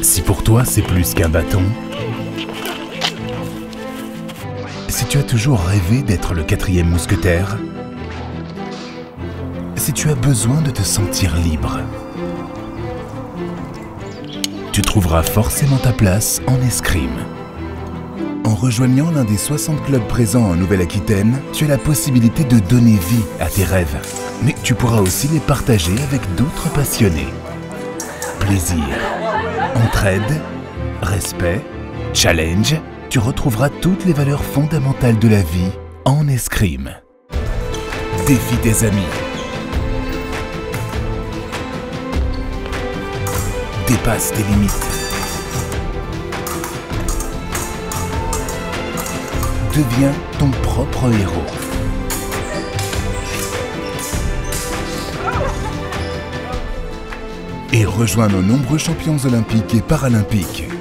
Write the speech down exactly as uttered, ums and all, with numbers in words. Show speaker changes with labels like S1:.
S1: Si pour toi c'est plus qu'un bâton, si tu as toujours rêvé d'être le quatrième mousquetaire, si tu as besoin de te sentir libre, tu trouveras forcément ta place en escrime. En rejoignant l'un des soixante clubs présents en Nouvelle-Aquitaine, tu as la possibilité de donner vie à tes rêves. Mais tu pourras aussi les partager avec d'autres passionnés. Plaisir, entraide, respect, challenge, tu retrouveras toutes les valeurs fondamentales de la vie en escrime. Défie tes amis. Dépasse tes limites. Deviens ton propre héros. Et rejoins nos nombreux champions olympiques et paralympiques.